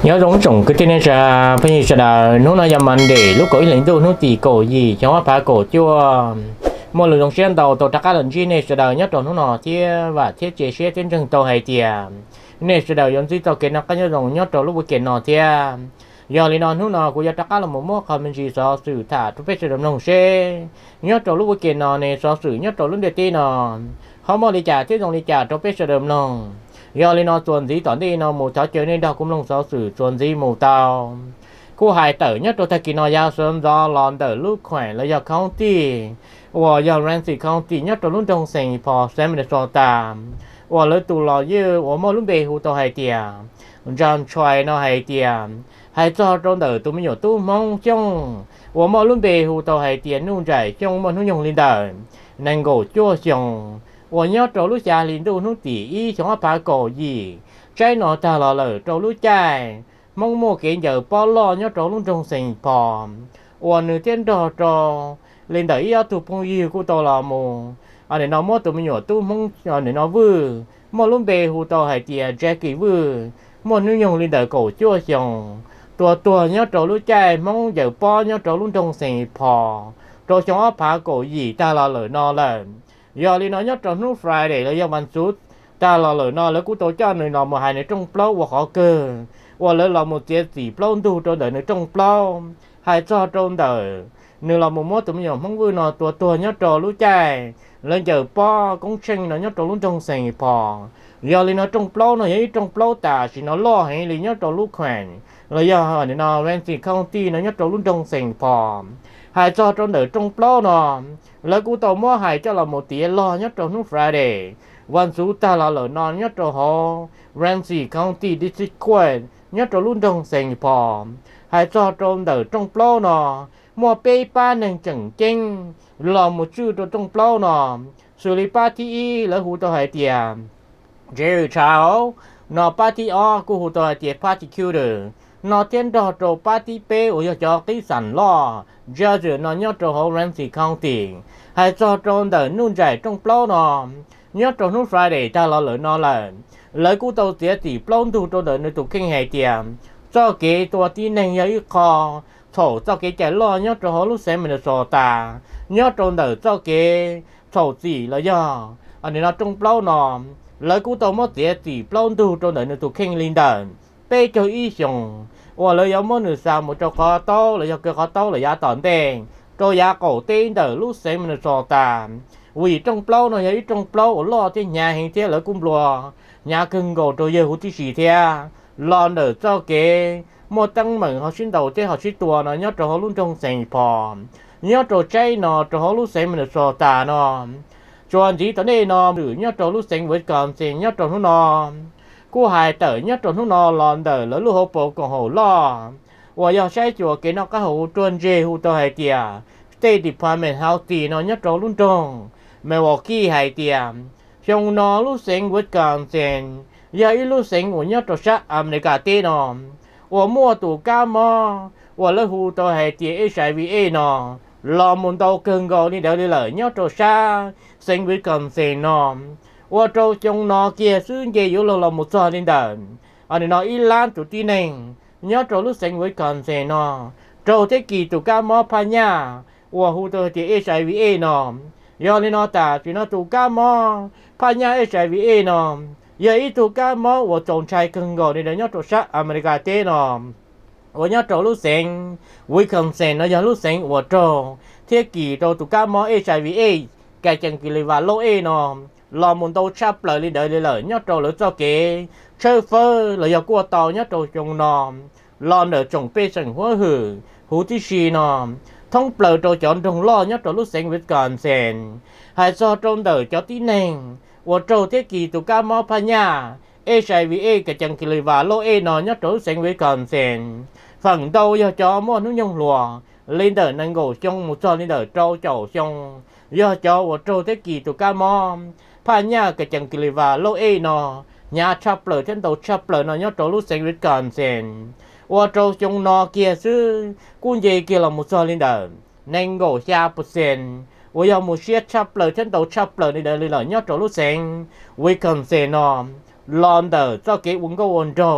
nhớ giống trồng cái tên này là bây giờ là nó là làm ăn để lúc có ý lãnh tụ nó tỉ cổ gì cho phá cổ chua một lần đồng xuyên tàu tàu các lần chi này sẽ đào nhất trồng nó nọ thiết và thiết chế xe trên trường tàu hay tiền này sẽ đào yon gì tàu cái nó cái nhớ giống nhất trồng lúc buổi nọ thiết giờ lý nó nọ của gia các là một món không mình chỉ so sử thả tôi phải sử dụng đồng xe nhất trồng lúc buổi nọ này so sử nhất trồng lúc để tin nọ không mua đi trả thiết dùng đi trả tôi phải sử dụng nong giờ lên nó chuẩn gì toàn đi nó một cháu chơi nên đâu cũng lông sáu sử chuẩn gì mù tao cô hải tử nhất tôi thấy kỳ nó giao sơn do lòn tử lúc khỏe là do county và giờ Ramsey county nhất tôi luôn trong sành phò xem được so tạm và lấy tụ lò như và mỗi lúc về hụt tao hay tiền John Choi nó hay tiền hay cho trong tử tôi mới nhổ tu mong trong và mỗi lúc về hụt tao hay tiền nung chảy trong một nung nhung lên đời nên gỗ chua chồng我要走路下林路路第一，想要把狗儿，在那大老了走路在，梦梦给有包了要走路中成跑，我那天到走，领导要做朋友กู到了么？啊，你那么都没有都梦，啊你那不，么路背后到还点 Jackie 不，么你用领导狗做上，ตัว要走路在，梦有包要走路中成跑，做想要把狗儿大老了那了。giờ đi nói nhất trong lúc Friday là doวันศุกร์ta là lời nói là cú tổ cho người nào mà hai người trong plau và họ cơ và lời là một chuyện gì plau tu trong đời người trong plau hai cho trong đời người là một mối tụi mình không vui nào tua nhất trong lúc chạy lên giờ po cũng sinh nó nhất trong lúc trong sành po giờ đi nói trong plau nó ấy trong plau ta chỉ nó lo hay đi nhất trong lúc khỏe là do họ để nó Ramsey County nó nhất trong lúc trong sành po hai cho trong đời trong plau nó lời của tàu mua hai cho là một tiếng lo nhất trong lúc Fridayวันศุกร์ta là lời non nhất trong họ Ramsey County District Court nhất trong lúc trong sành po hai cho trong đời trong plau nó mua bê ba nền chẳng chênh là một chữ trong plau nó xử lý party là hữu tàu hai tiền Jerry Charles nó party O của hữu tàu hai tiền particular nó tên đó cho party B ở cho cái sản lo giờ nó nhớ cho họ Ramsey County hay cho trong đời nung chạy trong plau nó nhớ trong lúc Friday ta lo lời nó là lời của tàu sẽ chỉ plau tu trong đời nơi tụ kinh hay tiền cho cáiตัวที่หนึ่งยังคอthổ cho cái chạy lo nhớ cho họ lúc xem mình sò ta nhớ trong đời cho cái thổ gì là do anh này nó trong plau nó lời của tàu mất sẽ chỉ plau tu trong đời nơi tụ kinh linh đời bây giờ ý xong và lời giống món nửa sao một cho khó to là do cái khó to là giá tòn đen cho giá cổ tên đời lúc xem mình sò ta vì trong plau nó thấy trong plau ở lo trên nhà hình thế là cung lùa nhà cưng gồ cho giờ hút tí xì thế lo nở cho cái một tăng mừng họ xin đầu thế họ xin tua nó nhớ cho họ luôn trong sành phò nhớ cho cháy nó cho họ lúc xem mình sò ta nó cho anh chỉ tới đây nó được nhớ cho lúc xem với còn xem nhớ cho nó cô hai tử nhớ cho nó lo nở lỡ lúc hộp bộ còn hổ lo và giờ sai chùa cái nó có hổ tuần dê hụ tao hai tia State Department Healthy nó nhớ cho luôn trong Milwaukee hai tia trong nó lúc xem với còn xem giờ ít lúc xem của nhớ cho sát America tê nó và mua tủ cá mò và lấy hụ tao hai tia HIV nó lo muốn tao cưng gọi đi đỡ đi lợi nhớ cho sát xem với còn xem nó và trâu trong nó kia xứ gì yếu là một trò lên đời anh nó ít lan tụi tin này nhớ trâu lúc sinh với con xe nó trâu thế kỷ tụi cá mò phá nhà và hụ tụi thì HIV nó giờ lên nó ta thì nó tụi cá mò phá nhà HIV nó giờ ít tụi cá mò và trồng trai cưng gọi để nhớ trâu sát America tê nó và nhớ trâu lúc sinh với con xe nó giờ lúc sinh và trâu thế kỷ trâu tụi cá mò HIV cái chân kỳ và lô nó lo muốn tàu chắp lời đi đợi lời nhớ trâu lỡ cho cái chơi phơ là do của tàu nhớ trâu trong nó lo nở trồng bê sừng hóa hử hú tí xì nó thông bờ trâu chọn trồng lo nhớ trâu lúc sinh với còn sen hay do trong đời cho tí nền và trâu thế kỷ tụ cá mò phá nhà HIV cái chân kỳ và lô nó nhớ trâu sinh với còn sen phần đâu do cho mua nó nhung lùa lên đời năng gỗ trong một trò lên đời trâu chậu trong do cho và trâu thế kỷ tụ cá mò phá nhà cái chân kỳ và lô nó nhà chắp lời trên tàu chắp lời nó nhớ trâu lúc sinh với còn sen và trâu trong nó kia chứ cũng gì kia là một trò lên đời nên gỗ xa một sen và giờ một chiếc chắp lời trên tàu chắp lời lên đời lời nhớ trâu lúc sinh với còn sen nó lon đời cho cái uống câu ổn trâu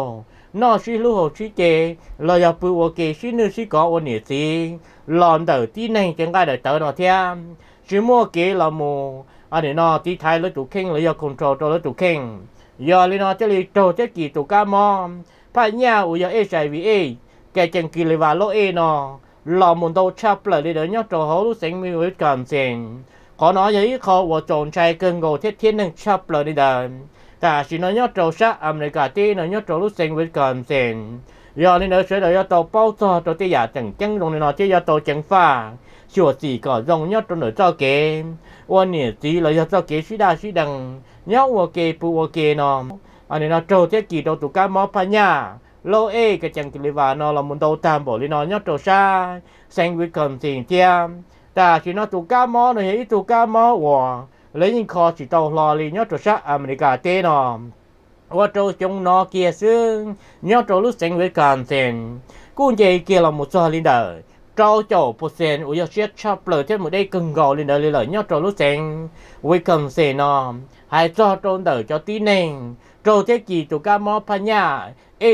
nó xí lưu hồ xí chê lo ya bự ok xí nữ xí có ôn nhiệt xí lòn đầu tí này chẳng ai đời tớ nó thêm chỉ mua kế là mù anh để nó tí thái lấy tụ kinh lấy ya control cho lấy tụ kinh giờ lấy nó cho lấy trâu cho kỳ tụ cá mò phải nhà u ya HIV cái chân kỳ lấy vào lỗ nó lò muốn đâu chắp lại để nhớ trâu hấu lúc sinh mi với cảm sen có nói với họ và trộn trai cơn gồ thiết thiên năng chắp lại để ta chỉ nói nhớ trâu sát America tí nó nhớ trâu lúc sinh với cảm sen giờ nên nó sẽ đợi tàu bao giờ tàu tí giả chẳng chân đồng nó chỉ tàu chẳng pha sửa gì có dòng nhớ trâu nở cho kế ôn nhiệt gì là cho kế suy đa suy đằng nhớ ok pu ok nó anh nó trâu thiết kỳ đâu tụ cá mò phải nhà lô cái chẳng kỳ và nó là muốn đâu tam bộ lên nó nhớ trâu xa sinh với cảm sen tiêm ta chỉ nói tụ cá mò này ít tụ cá mò và lấy những kho chỉ tàu lò lên nhớ trâu sát America té nó và trâu trong nó kia xương nhớ trâu lúc sinh với cảm sen cũng vậy kia là một số lên đời trâu chỗ percent của yêu xét chắp lời thêm một đây cần gò lên đời lời nhớ trâu lúc sinh với cảm sen nó hay cho trâu đời cho tí nền trâu thế kỳ tụ cá mò phải nhà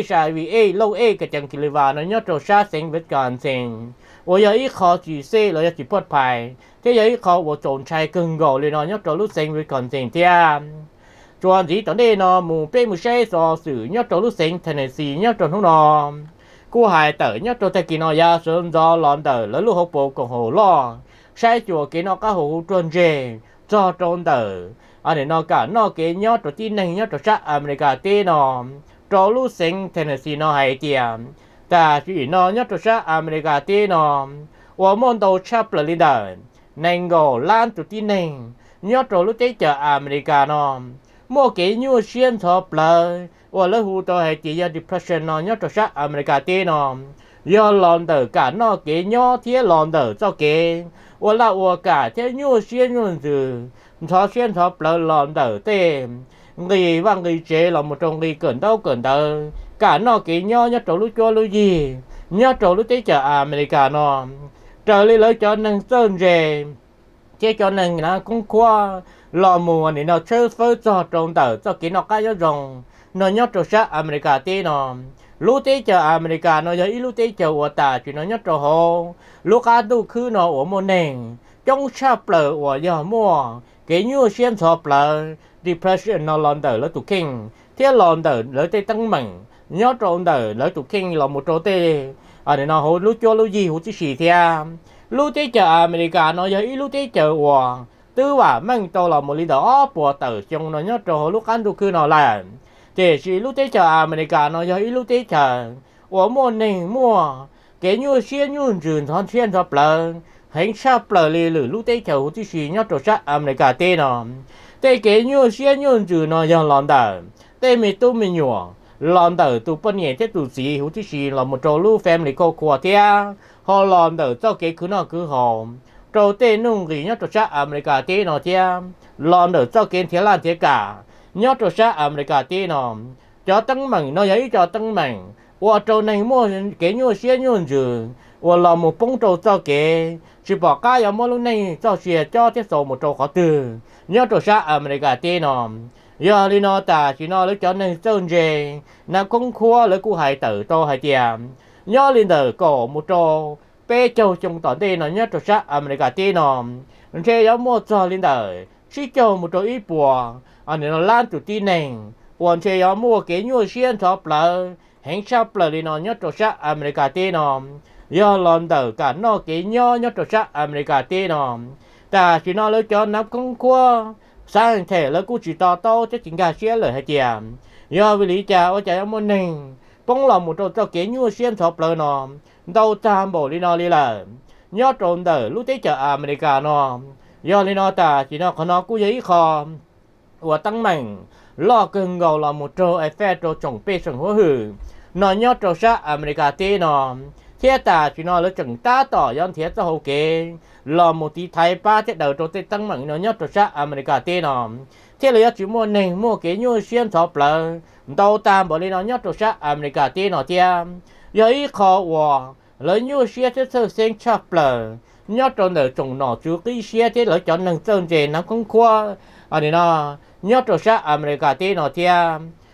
HIV lâu cái chẳng kỳ và nó nhớ trâu sát sinh với cảm sen我有一考住些，我有住不牌，即有一考我仲差更高，你呢一做路成會乾淨啲。做子當啲呢冇俾冇些所事，一做路成成係事，一做通呢，古係等一做睇見我也想咗浪頭，攞路學步共好咯，sai做見我家好專業，做中頭，我哋呢家呢見一做啲呢一做殺America啲呢，做路成成係事呢係啲。ta chỉ nói nhất là America tí nó và môn đầu chắp là leader nên go lan tụi tí nên nhất là lúc tới chờ America nó mua cái nhu xuyên thọp là và lấy hụt tôi hay chỉ là depression nó nhất là America tí nó do lòn đầu cả nó cái nhỏ thế lòn đầu cho cái và là cả thế nhu xuyên nhu từ thọ xuyên thọp là lòn đầu thế người và người chế là một trong người cẩn đâu cả nó cái nhỏ nhất trâu lúc cho lúc gì nhất trâu lúc tới chờ America nó trở lại lấy cho nên sơn rề chế cho nên nó cũng qua lò mùa này nó chơi phơi cho trâu tờ cho cái nó cái rồng nó nhất trâu sát America tí nó lúc tới chờ America nó giờ lúc tới chờ ở ta chỉ nó nhất trâu hồ lúc cá tu khứ nó ở một nền trong sắp lờ ở giờ mua cái như xuyên sọp lờ depression nó lòn tờ lấy tụ kinh thế lòn tờ lấy tới tăng mạnh nhớ trộn đời lấy tụ kinh là một chỗ tê ở đây nó hồi lúc cho lúc gì hồi chỉ xì theo lúc tới chờ America nó giờ lúc tới chờ hòa tư và mang tôi là một leader của tờ trong nó nhớ trộn lúc ăn tụ cứ nó làm thì chỉ lúc tới chờ America nó giờ lúc tới chờ của mua này mua cái như xuyên như rừng thon xuyên thọp lợn hành sắp lờ lì lử lúc tới chờ hồi chỉ xì nhớ trộn sát America tê nó tê cái như xuyên như rừng nó giờ lòn đời tê mi tu mi nhỏ lòn đầu tụ bên nhẹ thế tụ gì hữu tí là một trò lưu family cô của thế họ lòn đầu cho cái cứ nó cứ họ trò tên nung gì nhớ trò sát America thế nó thế lòn đầu cho cái thế là thế cả nhớ trò sát America thế nó cho tăng mừng nó giấy cho tăng mừng và trò này mua cái nhu xe nhu dừa và là một bông trò cho cái chỉ bỏ cái ở mua lúc này cho xe cho thế số một trò khó từ nhớ trò sát America thế nó giờ đi nó ta chỉ nó lấy cho nên sơn rề nó cũng khua lấy cú hải tử to hải tiệm nhớ lên đời cổ một trò bé châu trong toàn đây nó nhớ trò sát America tê nó chơi giống một trò lên đời chỉ châu một trò ít bùa anh nó lan tụi tin này còn chơi giống mua cái nhu xuyên thọp lợ hẹn sắp lợ đi nó nhớ trò sát America tê nó giờ lần đời cả nó cái nhớ trò sát America tê nó ta chỉ nó lấy cho nó cũng khua sáng thể là cú chỉ to cho chính cả xe lời hay chèm do vì lý cha ở chạy môn này bóng lòng một trò cho kế như xuyên thọp lời nó đâu tam bộ đi nó đi là nhớ trộn đời lúc tới chờ America nó do đi nó ta chỉ nó có nó cú giấy kho và tăng mạnh lo cưng gầu là một trò ai phê trò trồng bê sừng hứa hử nó nhớ trò sát America tê nó thế ta chỉ nó lấy chừng ta tỏ dân thế cho hậu kế là một tí thái ba thế đầu trò tê tăng mạnh nó nhớ trò sát America tê nó thế là chỉ mua này mua cái nhu xuyên thọp là đâu tam bỏ lên nó nhớ trò sát America tê nó thế giờ ý khó hòa lấy nhu xuyên thế sơ sinh chập là nhớ trò để trồng nọ chú cái xuyên thế lấy cho nâng sơn dề nó cũng khoa ở đây nó nhớ trò sát America tê nó thế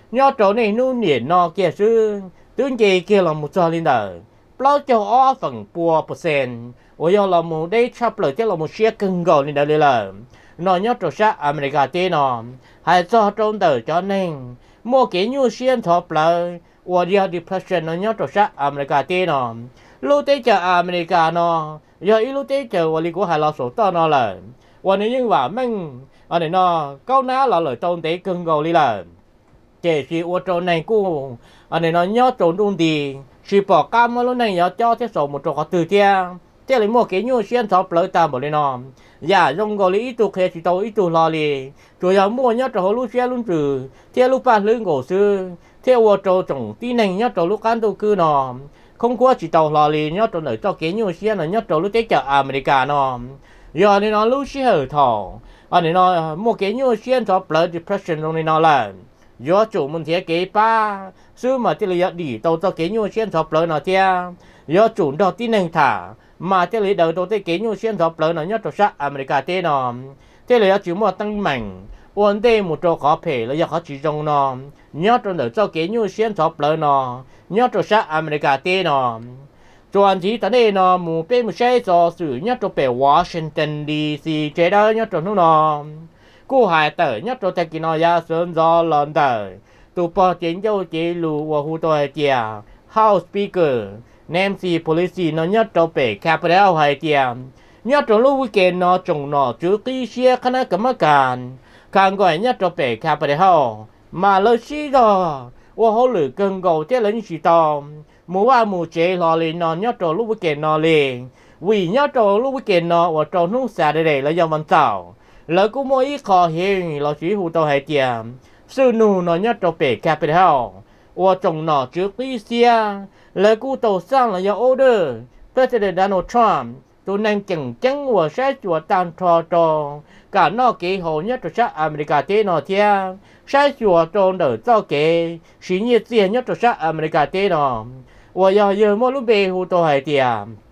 nhớ chỗ này nu niệm nó kia sư tương gì kia là một trò linh đời bao cho ó phần bùa %我要了木的差不多这了木些更高你的了，那要做啥America的呢？还做中的cho nên mua cái nhu xuyên thọ bờ，我要 depression 那要做啥America的呢？lúc đấy chờ America nó giờ lúc đấy chờ我哩cũng还老手到那了，我呢因为mình anh này nó câu ná là lời tôn tế更高哩了，这是我做này cũng anh này nó nhớ trốn đúng đi，是bỏ cam mà lúc này nhớ cho thế số một chỗ có từ tiếng。这里莫给牛先找不来打不哩喏，呀，用个哩一度开始到一度老哩，主要莫要找路先路子，这路把路我是，这我找种地能要找路干都去喏，không qua chỉ tàu lò lì nhớ tàu cho cái nhiều xe là nhớ tàu lúc tới chợ America nó giờ này nó lúc xe hở thọ anh này nó mua cái nhiều xe cho blood depression trong này nó là giờ chủ mình thấy cái ba xưa mà cái là đi tàu cho cái nhiều xe cho blood nó theo giờ chủ đó tin năng thả mà cái lý đầu tới cái nhiều xe cho blood nó nhớ tàu sát America thế nó thế là chủ mua tăng mạnh vấn đề một chỗ khó phải là giờ khó chỉ trong nó nhớ tàu cho cái nhiều xe cho blood nó nhớ cho sát America thế nó chuẩn chỉ tại đây nó một bên một xe cho sự nhớ cho về Washington DC chế đó nhớ cho nó cô hải tử nhớ cho thế kia nó ra sơn do lần tử tụ bỏ chiến châu chế lù và hú tôi chè House Speaker Nancy Pelosi nó nhớ cho về Capitol hay chè nhớ cho lúc weekend nó trồng nó trước khi xe khả năng cấm cản càng gọi nhớ cho về Capitol mà lời xí đó và hỗ lực cần cầu thế lên chỉ tao mùa chế lò lên nó nhớ trò lúc weekend nó lên vì nhớ trò lúc weekend nó và trò nung xả để là do văn tàu lỡ cũng mỗi ít khó hiện là chỉ hụ tàu hay tiền sư nụ nó nhớ trò về Capitol và trồng nó trước khi xe lỡ cũng tàu sang là do order President Donald Trump tụi nên chừng chắn và sẽ chùa tan trò cả nó kỹ hồ nhất cho sát America thế nó theo sai chùa tròn đỡ cho kỹ xí nhiệt tiền nhất cho sát America thế nó và giờ mỗi lúc về hụ tôi hay tiền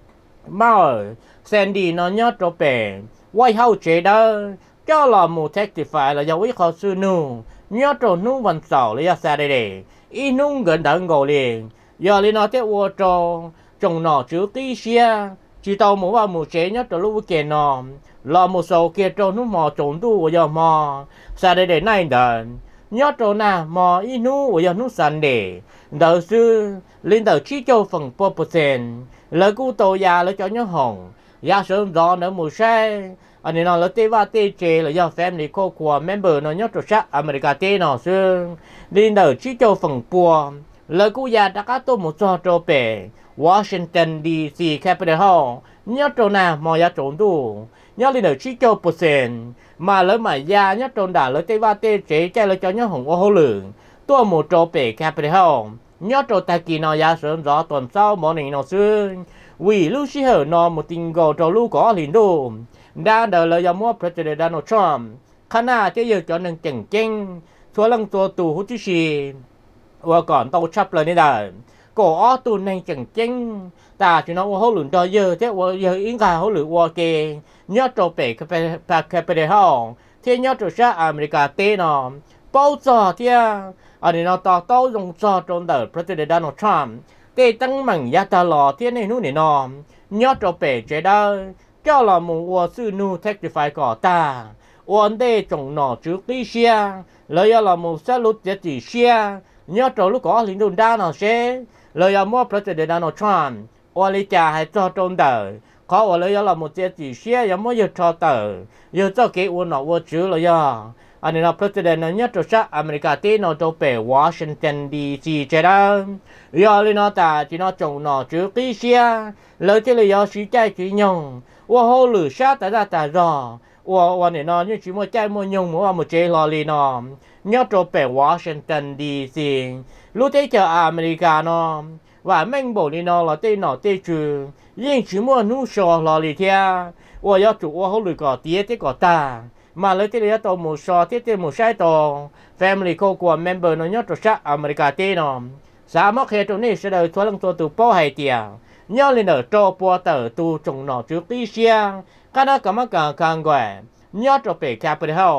mà Sandy nó nhất cho bể White House chế đó cho là một testify là do ý khó sư nụ nhất cho nụ văn sầu là do Saturday ý nụ gần đợn ngồi liền giờ lên nó thế vô cho trồng nó trước tí xe chỉ tàu một chế nhất cho lúc weekend nó là một số kia cho nó mò trốn tu của giờ mò Saturday này đợn nhớ cho na mò ít nu của giờ nu Sunday đợt sư lên đợt chỉ cho phần 4% lời cú tàu già lấy cho nhớ hồng già sớm gió nữa mùa xe anh này nó lấy tê va tê chê là do family cô của member nó nhớ cho sát America tê nó sư lên đợt chỉ cho phần 4 lời cú già đã có tôi một cho bể Washington DC Capitol nhớ cho na mò già trốn tu nhớ lên đợt chỉ cho % mà lấy mà gia nhất trong đảo lấy tây va tê chế chạy lấy cho nhớ hồng ô hô lượng tôi một chỗ bể Capitol nhớ trong ta kỳ nó gia sớm gió tuần sau mỗi ngày nó xương vì lúc xí hở nó một tình gồ cho lúc có liền đồ đang đợi lời mua President Donald Trump khả năng chế giờ cho nên chừng chênh số lầnตัวtù hút chứ gì và còn tàu chấp lời này đời cổ ó tù nên chừng chênh ta chỉ nói hỗ lượng cho giờ thế giờ yên cả hỗ lượng qua kề nhớ cho bể Capitol thế nhớ cho sát America tê nó bao giờ thế anh nó tao dùng cho trong đời President Donald Trump tê tăng mạnh giá ta lò thế nàyนู้นnó nhớ cho bể chế đó cho là một sư nu testify của ta vấn đề trong nó trước đi xe lời là một số lúc chỉ xe nhớ cho lúc có lính đồn đa nó sẽ lời mua President Donald Trump và lý trả hay cho trong đời có ở lời là một chỉ xe giống như cho tờ giờ cho cái uốn nó uốn chữ là do anh là President nó nhất cho sát America tê nó cho về Washington DC chế đó giờ lên nó ta chỉ nó trồng nó trước đi xe lời thế là do sĩ trai chỉ nhung và hô lử sát tại ra tại rồi và này nó như chỉ một trai một nhung một chế lò lì nó nhất cho về Washington DC lúc thế chờ America nó và mình bảo đi nó là tên nó tên chữ nhưng chỉ muốn nụ sò lò lì theo và do chủ hô lử có tía thế có ta mà lấy thế là tàu một sò thế một sai tàu family cô của member nó nhất cho sát America tê nó xã mắc hệ trong này sẽ đời thoát lăng tu bao hay tiền nhớ lên ở cho bao tờ tu trồng nó trước tí xe cái đó cả càng quẻ nhớ cho về Capitol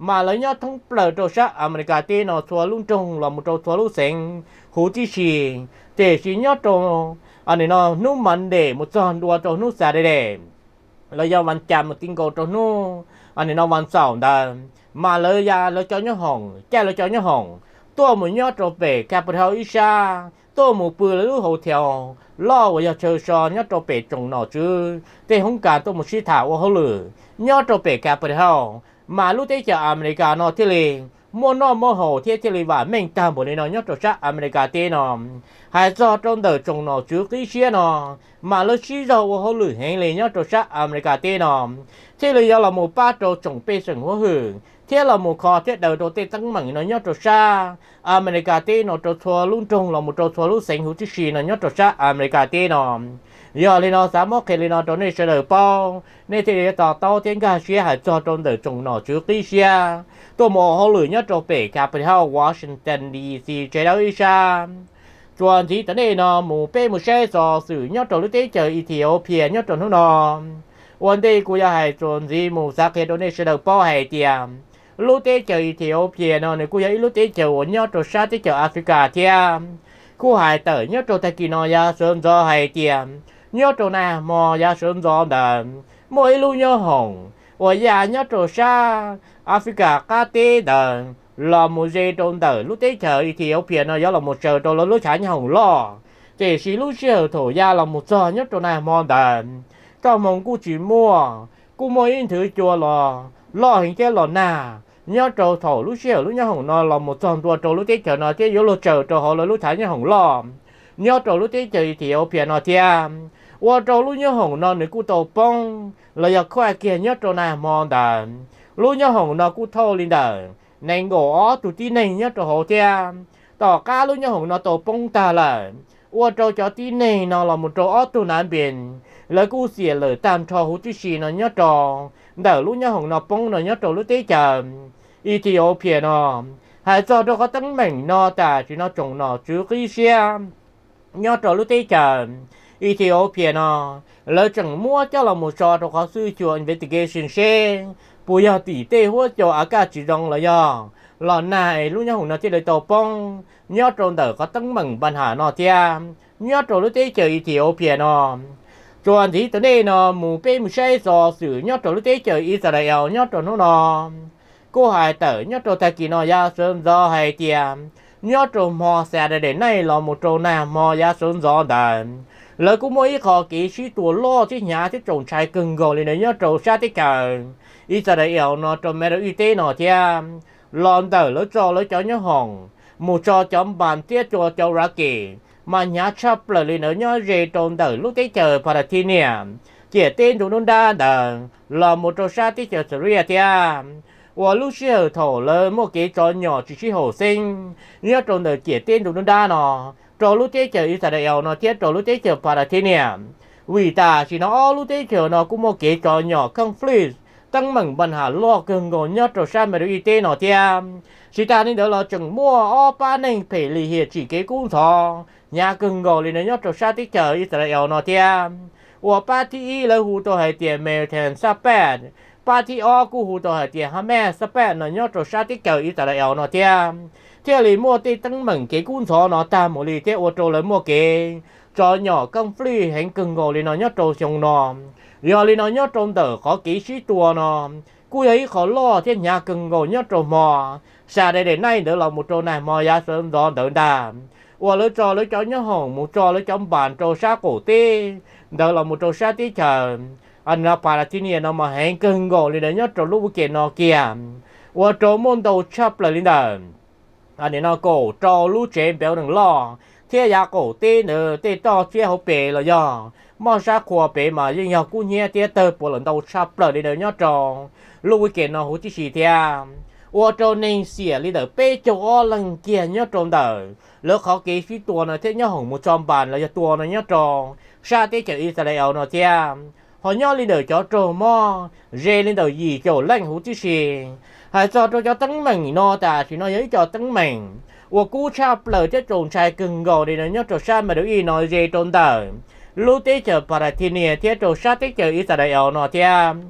mà lấy nhớ thông bờ trâu sát America tê nó xóa luôn trông là một trâu xóa luôn sen hú chi xì để xí nhớ trâu anh này nó nút mặn để một tròn đua trâu nút xa để lấy do văn chạm một kinh cầu trâu nút anh này nó văn sầu đà mà lấy ra lấy cho nhớ hồng cha lấy cho nhớ hồng tôi muốn nhớ trâu về Capital Isha tôi một bữa lấy hồ theo lo vào giờ chơi so nhớ trâu về trồng nọ chứ để không cả tôi một sĩ thảo vào hồ lửa nhớ trâu về Capital mà lúc đấy chờ America nó thì liền mua nó mua hồ thì liền và mình ta một nơi nó nhớ trâu sát America thì nó hay do trong đời trồng nọ trước tí xía nó mà lúc xí dầu vào hồ lửa hay liền nhớ trâu sát America thì nó thì liền là một ba trâu trồng bê sừng hoa hưởng thế là một kho thế đầu tê tăng mặn nó nhớ trâu sát America thì nó trâu thua luôn trồng là một trâu thua luôn xanh hút xí nó nhớ trâu sát America thì nó giờ lên nó dám móc lên nó trồng này sẽ được bao nên thì tao tao tiếng ca xía hay cho trong đời trồng nọ trước tí xía tôi mò họ lười nhất trồng về Capital Washington DC chế đâu isa chuẩn chỉ tới đây nó mù bê mù xe so xử nhất trồng lúc tế chờ Ethiopia nhất trồng nóวันนี้กูจะให้ส่วนที่มูสักเหตุนี้เสนอป้อให้เตียมลูกเตเจออิธิโอเปียนเนี่ยกูอยากลูกเตเจอวันนี้ตัวชาติเจอแอฟริกาเทียมกูให้เตอเนี่ยตัวตะกี้นอยาเสริมจอให้เตียมเนี่ยตัวน่ะมอยาเสริมจอเดิมมวยลูกเนี่ยหงว่ายาเนี่ยตัวชาแอฟริกากาเตเดิมlà một dây trong đời lúc tế chờ Ethiopia nó là một giờ tôi lúc chả nhau lo chỉ xí lúc giờ thổ ra là một giờ nhất trong này mòn đàn cho mong cô chỉ mua in thứ chùa lo hình cái lò nà nhớ trâu thổ lúc xưa lúc nhớ hồng nó là một tròn tua trâu lúc tết chờ nó thế yếu lúc chờ trâu họ là lúc thái nhớ hồng lo nhớ trâu lúc tết chờ thì ở phía nó thia qua trâu lúc nhớ hồng nó nếu cô tàu bông là giờ khoai kia nhớ trâu này mòn đàn lúc nhớ hồng nó cô thâu lên đàn nên gõ tụi tí này nhớ trâu họ thia tỏ cá lúc nhớ hồng nó tàu bông ta là qua trâu cho tí này nó là một trâu ở tụi南边lời cú xỉa lời tam trò hú chí xì nó nhớ trò đỡ lúc nhớ hồng nó bông nó nhớ trò lúc tế chờ Ethiopia nó hay cho nó có tấn mình nó ta chỉ nó trồng nó trước khi xe nhớ trò lúc tế chờ Ethiopia nó lời chẳng mua cho là một trò nó có sư chùa investigation xe bây giờ tỷ tê hỗ trợ ở cả chỉ dòng là do lò này lúc nhớ hồng nó chỉ lời tàu bông nhớ trò đỡ có tấn mình bản hà nó tia nhớ trò lúc tế chờ Ethiopia nó chuẩn thì tới đây nó mù bê mù say so xử nhớ trò lúc tế chờ Israel nhớ trò nó cô hai tờ nhớ trò ta kỳ nó ra sơn gió hay tiệm nhớ trò mò xe để này là một trò nào mò ra sơn gió đàn lời cũng mỗi khó kỹ sĩ tùa lo chứ nhà chứ trồng trái cưng gồ lên nhớ trò xa tế cờ Israel nó trò mẹ y tế nó tiệm lòn tờ lỡ cho nhớ hồng một trò chấm bàn tiết cho ra kỳ mà nhà chấp là lên ở nhớ rề trong đời lúc tế chờ Palestine chỉ tên chúng nó đa đờ là một trò sát tế chờ Syria thia và lúc xưa thổ lơ một cái trò nhỏ chỉ hồ sinh nhớ trong đời chỉ tên chúng nó đa nó trò lúc tế chờ Israel nó thiết trò lúc tế chờ Palestine vì ta chỉ nó lúc tế chờ nó cũng một cái trò nhỏ conflict tăng mừng bản hà lo cường ngồi nhớ trò sát mà được y tế nó thia chỉ ta nên đỡ là chừng mua ở ba nên phải lì hiệt chỉ cái cũng thọ nhà cưng gò lên nhớ trò sát tích chờ Israel nó thia và party là hú tổ hay tiền American Sapet party ở cũng hú tổ hay tiền Hamas Sapet nó nhớ trò sát tích chờ Israel nó thia thế là mua tê tăng mừng cái cũng thọ nó ta một lì thế ô tô lấy mua cái cho nhỏ conflict hành cưng gò lên nó nhớ trò xong nó giờ lên nó nhớ trong tờ có kỹ sĩ tua nó cú ấy khó lo thế nhà cưng gò nhớ trò mò xa đây đến nay đỡ là một trò này mò giá sơn gió đỡ đà và lấy cho nhớ hồng một trò lấy cho bàn trò sát cổ tê đỡ là một trò sát tí chờ anh là Palestine nó mà hẹn cưng gò lên đấy nhớ trò lúc kia nó kia và trò môn đầu chấp là lên đờ anh ấy nó cổ trò lúc trẻ béo đừng lo thế giá cổ tê nữa tê to chia hậu bể là do mà sát khoa bể mà nhưng nhau cũng nhẹ tê tơ bộ lần đầu chấp là lên đấy nhớ trò lúc kia nó hữu chí xì thea và trò nên xỉa lên đờ bê cho lần kia nhớ trò đời lỡ khó kỹ phí tua nó thế nhớ hồng một trăm bàn là tua nó nhớ trò xa tế chờ Israel nó thea họ nhớ lên đời cho trò mò rê lên đời gì cho lạnh hữu chí xì hãy cho tấn mình nó ta chỉ nó giấy cho tấn mình và cú chạp lời chết trồn trai cưng gò để nó nhớ trò xa mà được y nói rê tròn đời lúc tế chờ Palestine thiết trâu sát tế chờ Israel nó thì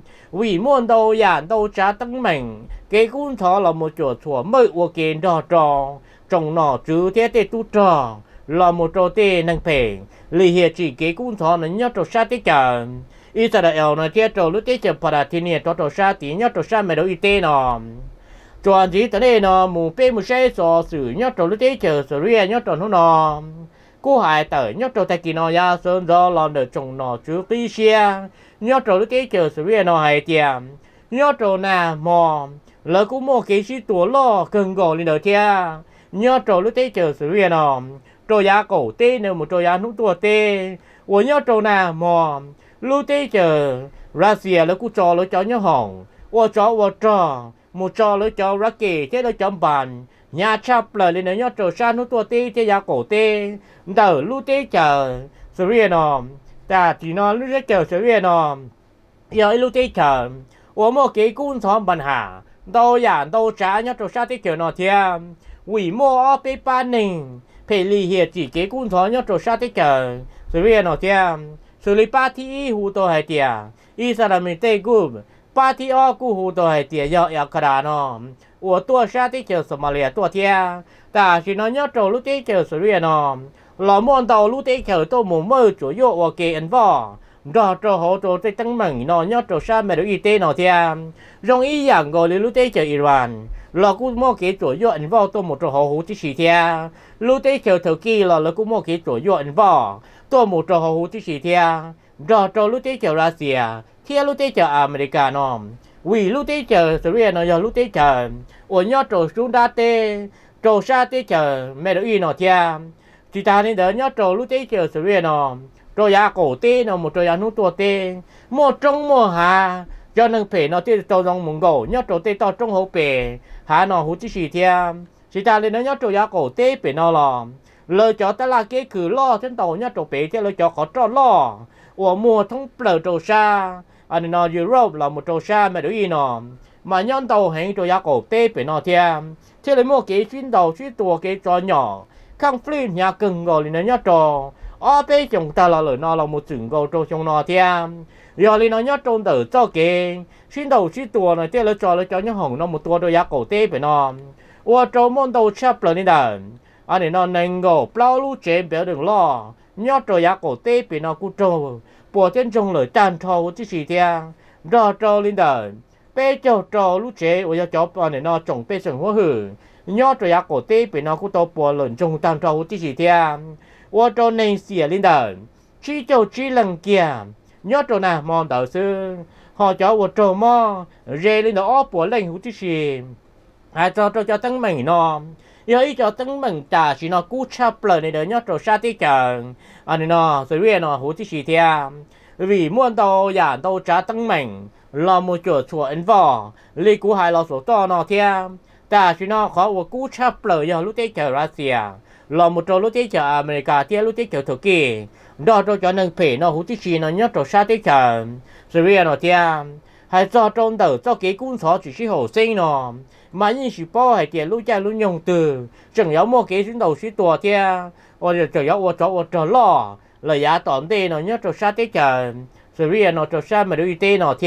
vì muốn đâu dàn đâu trả tăng mình cái cũng thọ là một chỗ thua mới của cái đỏ trò trong nó chứ thế tế tu trò là một chỗ tế năng phê lì hiệp chỉ cái cũng thọ nó nhớ trâu sát tế chờ Israel nó thiết trâu lúc tế chờ Palestine trâu sát tí nhớ trâu sát mẹ đâu y tế nó chọn gì tới đây nó mù bê mù xe so xử nhớ trâu lúc tế chờ Syria nhớ trâu nó cô hải tới nhớ trâu tại kỳ nó ya sơn do lòn được trong nó chứ tí xe nhớ trâu lúc tế chờ Syria nó hay tiệm nhớ trâu nà mò lỡ cũng mua cái gì tuổi lo cần gò lên đời thia nhớ trâu lúc tế chờ Syria nó trâu ya cổ tê nếu một trâu ya nút tua tê của nhớ trâu nà mò lúc tế chờ Russia lỡ cũng cho lỡ cho nhớ hỏng và cho một cho lỡ cho Rocky thế lỡ cho bàn nhà chắp lời lên nhớ trâu sa nút tua tê thế ya cổ tê đỡ lúc tế chờ Syria nó ta chỉ nó lúc tế chờ Syria nó giờ lúc tế chờ我们给工厂办下，都人都trả nhớ trâu sa tế chờ nó thiam vì mua ở bên ban ninh phải lý hiệp chỉ cái工厂nhớ trâu sa tế chờ Syria nó thiam xử lý party hú tô hay tiệt Islamic State Group party ở cú hú tô hay tiệt giờ ở cả nó 我多沙tế chờ Somalia多thiam ta chỉ nó nhớ trâu lúc tế chờ Syria nó là món tàu lúc tế chờ tôi muốn mơ chủ yếu ở cái anh vợ đó cho họ cho tới tăng mạnh nó nhớ cho sao mà được y tế nó thì trong ý dạng gọi là lúc tế chờ Iran là cũng mua cái chỗ dựa anh vào tôi một chỗ họ hữu tí sĩ thì lúc tế chờ thời kỳ là cũng mua cái chỗ dựa anh vào tôi một chỗ họ hữu tí sĩ thì đó cho lúc tế chờ Russia thì lúc tế chờ America nó vì lúc tế chờ Syria nó giờ lúc tế chờ ở nhớ chỗ xuống đá tê chỗ xa tế chờ mà được y nó thì chỉ ta nên đỡ nhớ chỗ lúc tế chờ Syria nó rồi ya cổ tê nó một rồi ya nút tua tê một trong một hà cho nên phải nó tê tàu trong mông cổ nhớ rồi tê tàu trong hậu bể hà nó hút chỉ thêm chỉ ta lên nó nhớ rồi ya cổ tê bể nó là lời cho ta là cái cứ lo trên tàu nhớ rồi bể thế lời cho khó cho lo của mùa thông bờ trâu xa anh nó Europe là một trâu xa mà đối nó mà nhân tàu hành rồi ya cổ tê bể nó thêm thế là một cái chuyến tàu chuyến tua cái trò nhỏ không phi nhà cần gọi là nhớ trò ở bên chúng ta là lời nó là một trường cầu trâu trong nó thêm giờ thì nó nhớ trong tử cho cái xin đầu xin tua này tiếc là cho những hồng nó một tua đôi giá cổ tê phải nó và trong môn đầu chấp là nên đàn anh ấy nó nên ngộ bao lú chế béo đừng lo nhớ đôi giá cổ tê phải nó cũng trâu bộ trên trong lời tàn thâu chứ gì theo rồi trâu lên đàn bé trâu lú chế và cho anh ấy nó trồng bé sừng hoa hử nhớ đôi giá cổ tê phải nó cũng to bộ lần trong tàn thâu chứ gì theo我做那些领导，只就只能讲，nhớ chỗ nào mòn đầu sư, họ cho我做么，rê lên đó ốp của lên hữu tí gì, hay cho tăng mình nó, giờ ý cho tăng mình ta chỉ nó cú chắp lời này đỡ nhớ chỗ sát tí chẳng, anh nó rồi về nó hữu tí gì theo, vì muốn đâu giả đâu trả tăng mình, là một chỗ chùa ấn vò, lý cú hai là số to nó theo, ta chỉ nó khó của cú chắp lời giờ lúc tết chờ Russia là một trò lúc tế chờ America thì lúc tế chờ Thổ Kỳ đó cho nên phải nó hút tí nó nhớ trò sát tế chờ Syria nó thì hay do trong đầu cho cái cuốn sổ chỉ sĩ hồ sinh nó mà như sĩ bao hay tiền lúc cha lúc nhung từ chẳng yếu một cái chuyến đầu sĩ tua thì or chẳng yếu trò lo là giá tỏn tê nó nhớ trò sát tế chờ Syria nó trò sát mà đối tế nó thì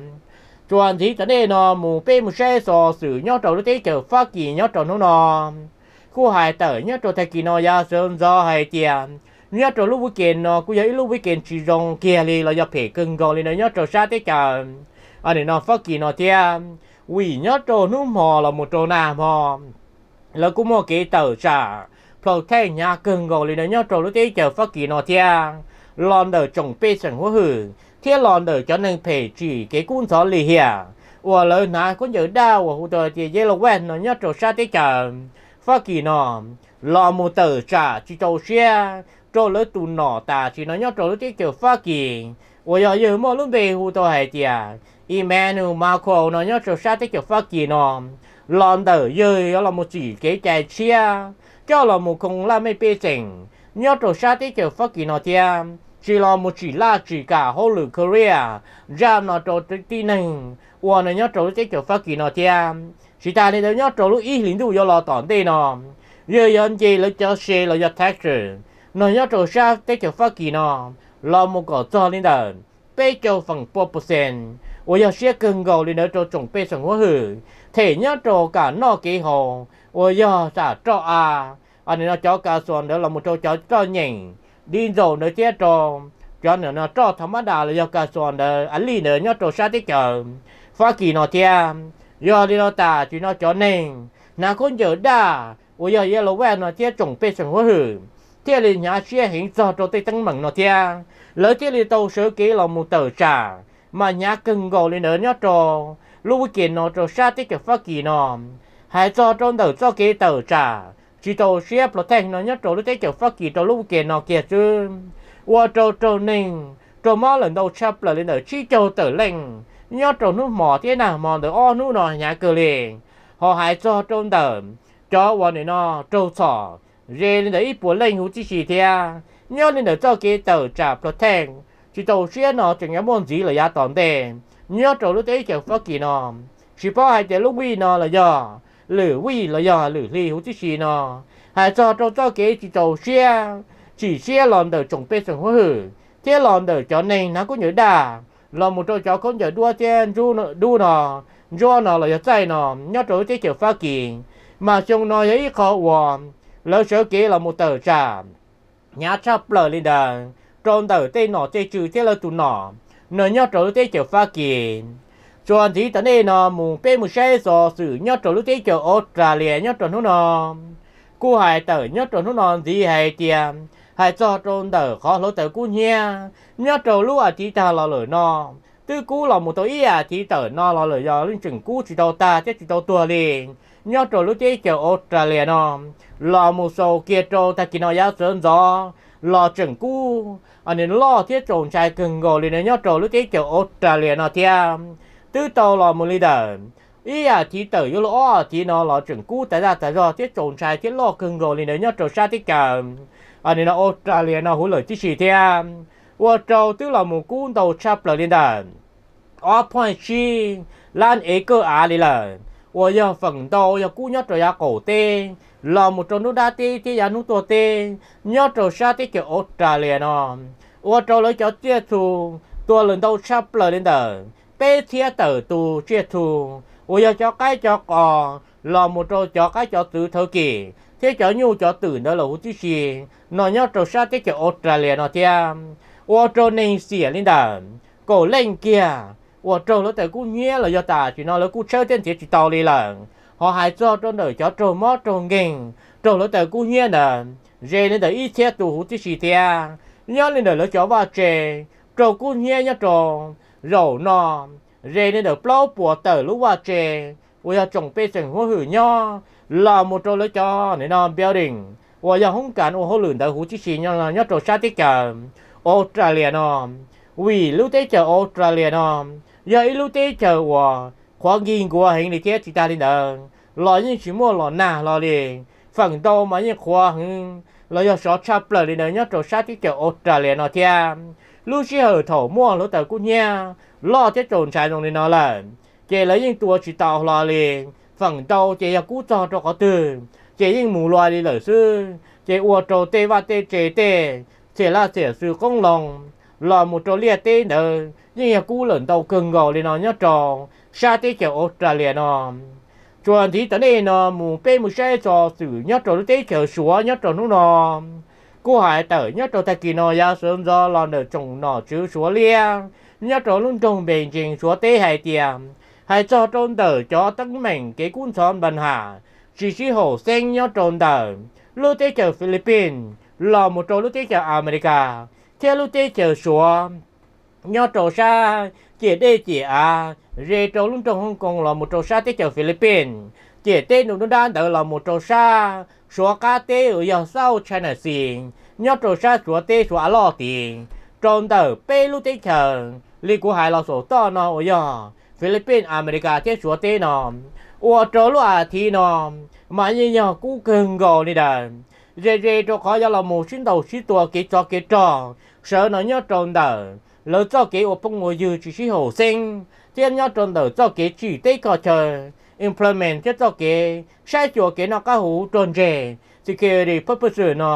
chuẩn thì cho nên nó mù bê mù xe sò xử nhớ trò lúc tế chờ phát kỳ nhớ trò nó cô hải tới nhớ trò thay kỳ nó ya sơn do hay tiền nhớ trò lúc weekend nó cũng vậy lúc weekend chỉ dùng kia đi là do phải cưng gọi lên nhớ trò sát tế chờ anh ấy nó phát kỳ nó tiền vì nhớ trò núm mò là một trò nào mò là cũng một cái tờ trả phật thay nhà cưng gọi lên nhớ trò lúc tế chờ phát kỳ nó tiền lon đờ trồng bê sừng hoa hử thế lon đờ cho nên phải chỉ cái cuốn sổ lì hiển và lời nói có nhớ đau và hụt thì dễ là quen nó nhớ trò sát tế chờ phát kỳ nó là một tờ trả chỉ trâu xe trâu lỡ tù nọ ta chỉ nói nhớ trâu lỡ tiếc chờ phát kỳ và giờ mà lúc về hù tôi hay tiệt Emmanuel Macron nó nhớ trâu sát tiếc chờ phát kỳ nó lon tờ giờ là một chỉ cái chạy xe cho là một không là mấy bê trình nhớ trâu sát tiếc chờ phát kỳ nó tiệt chỉ là một chỉ là chỉ cả hậu lửa Korea ra nó trâu tí nâng và nó nhớ trâu tiếc chờ phát kỳ nó tiệt chỉ ta nên nhớ trâu lúc ý lính đủ do lo tỏn tê nó giờ dân gì là cho xe là cho texture nó nhớ trâu sát tế cho phát kỳ nó lo một cái cho lên đời bây giờ phần 4%我要些更高的那种准备生活好thể nhớ trò cả nó kỳ hồ我要trả cho anh nó cho cả xuân đó là một trò cho nhỉnh đi rồi nó chết cho nó cho thầm đà là do cả xuân đó anh lì nữa nhớ trò sát tích chờ phá kỳ nó theo do đi nó ta chỉ nó cho nên nào con giờ đa 我要也老外呢，这准备生活好，这里伢些很早就对登门了天，而这里都手机老木头啥，mà nhá cần gọi lên nữa nhá trò lúc kia nó trò xa tích cái phát kỳ nó hay cho trong đầu cho cái tờ trả chỉ tàu xe protect nó nhá trò lúc tích cái phát kỳ trò lúc kia nó kia chứ qua trò nên trò mò lần đầu chắp là lên nữa chỉ cho tờ lên nhá trò nước mò thế nào mò được o nước nó nhá cơ liền họ hay cho trong đầu cho qua này nó trâu sỏ rồi lên đấy bộ lên hú chỉ xì theo nhớ lên nữa cho cái tờ trả protect chỉ tàu xe nó chẳng nhắm môn gì là giá tòn đề nhớ trâu lúc đấy chẳng phát kỳ nó chỉ bảo hai cái lúc vi nó là do lử vi là do lử li hú chỉ xì nó hay cho cái chỉ tàu xe chỉ xe lòn đời trồng bê sừng hoa hử thế lòn đời cho nên nó có nhớ đà lòn một trâu cháu con nhớ đua trên đu nó do nó là chạy nó nhớ trâu cái chẳng phát kỳ mà chúng nó ấy khó hoàn lỡ sở kế là một tờ trả nhà chấp lời lên đà trong tờ tên nó chơi trừ thế là tụi nó nơi nhớ trâu lúc đấy chẳng phát kỳ cho anh thì tận đây nó mù bê một xe so xử nhớ trâu lúc đấy chẳng Australia nhớ trâu nó cô hai tờ nhớ trâu nó gì hay tiền hay cho trong tờ khó lối tờ cô nha nhớ trâu lúc thì ta là lời nó tư cú là một tối thì tờ nó là lời do lên chừng cú chỉ tàu ta chứ chỉ tàu tua liền nhớ trâu lúc đấy chẳng Australia nó là một số kia trâu ta kia nó giá sơn gió là chừng cú anh nên lo thiết trồng trai cần gọi lên nhớ trâu lúc đấy chẳng Australia nó theo tư tàu là một leader thì tờ yếu lỗ thì nó là chừng cú tại ra thiết trồng trai thiết lo cần gọi lên nhớ trâu sát tích cả anh nên nó Australia nó hối lời tí xì theo và trâu tức là một cú tàu chắp lời lên đàn ở point chi lan ấy cơ đi là và giờ phần đầu giờ cú nhớ trâu giá cổ tê là một trâu nước đá tê tê giá nước tua tê nhớ trâu sát tích kiểu Australia nó và trâu lấy cho chia thù tua lần đầu chắp lời lên đàn bê thiết tử tù chia thù và giờ cho cái cho cò là một trâu cho cái cho từ thời kỳ thế cho nhu cho tử đó là hữu tí xì nó nhớ trâu sát tích kiểu Australia nó theo và trâu nên xỉa lên đàn cổ lên kia và trâu nó tới cú nhé là do ta chỉ nó là cú chơi tên chỉ tàu đi là họ hay cho trâu đời cho trâu mót trâu nghênh trâu nó tới cú nhé là dê lên tới ít thiết tù hữu tí xì theo nhớ lên đời nó cho vào chè trâu cú nhé nhớ trâu rổ nó dê lên đời plau bùa tờ lúc vào chè và giờ trồng bê sừng hoa hử nho là một trâu nó cho nên nó building và giờ không cản ô hô lửng tới hữu tí xì nhớ nhớ trâu sát tích cả Australia nó vì lúc đấy chờ Australia nó giờ lúc đấy chờ và khoa nghiên của hình này thế chỉ ta đi đâu lo những chỉ mua lo nà lo liền phần đầu mà những khoa lo giờ số chắp lời đi đâu nhớ trâu sát tích chờ Australia nó theo lúc chỉ ở thổ mua lúc tới cũng nha lo thế trồn trái trong này nó là chỉ lấy những tua chỉ tàu lo liền phần đầu chỉ là cú cho có từ chỉ những mù loài đi lời sư chỉ uo trâu tê và tê chế tê chỉ là sẽ sự công lòng là một trò liệt tê nữa nhưng mà cú lớn đầu cần gọi lên nó nhớ trò xa tê kiểu Australia nó chuẩn thì tới đây nó mù bê một xe trò xử nhớ trò tê kiểu xúa nhớ trò nó cô hải tử nhớ trò thay kỳ nó ra sớm do là nở trồng nó chứ xúa lia nhớ trò luôn trồng bền trình xúa tê hay tiệm hay cho trôn tử cho tất mình cái cuốn son bần hà chỉ hồ xanh nhớ trôn tử lưu tê kiểu Philippines là một trò lưu tê kiểu America theo lưu tê kiểu xúa nhớ trò xa chỉ đây chỉ rê trò luôn trong Hong Kong là một trò xa tê kiểu Philippines chỉ tên nó đang đợi là một trò xa xóa cá tê ở dòng sau China Sea nhớ trò xa xóa tê xóa lo tiền trong tờ bê lưu tê kiểu lý của hai là số to nó ở dòng Philippines America thế xóa tê nó ở trò lúc thì nó mà như nhau cũng cần gọi đi đàn rê trò khó là một xin đầu xin tua cái trò sợ nó nhớ trong tờ lỡ cho cái ở phong ngồi dư chỉ hồ sinh tiên nhớ trong tờ cho cái chỉ tê có chờ implement cho cái sai chỗ cái nó có hữu tròn rề security purpose nó